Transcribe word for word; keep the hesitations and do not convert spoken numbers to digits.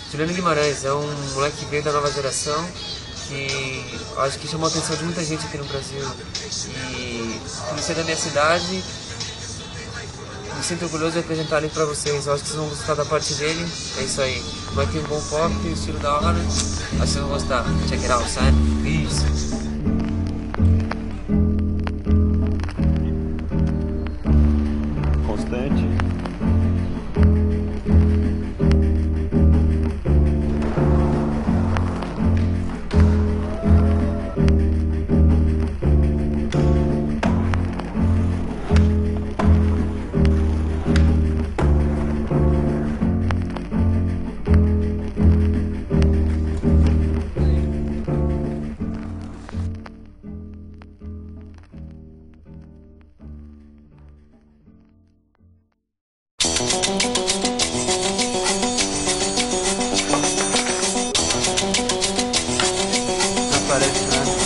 Juliano Guimarães é um moleque que veio da nova geração, que eu acho que chamou a atenção de muita gente aqui no Brasil. E por ser da minha cidade, me sinto orgulhoso de apresentar ele pra vocês. Eu acho que vocês vão gostar da parte dele. É isso aí. Vai ter um bom pop, tem um estilo da hora. Acho que vocês vão gostar. Check it out, son. Peace. Constante. Não parece nada.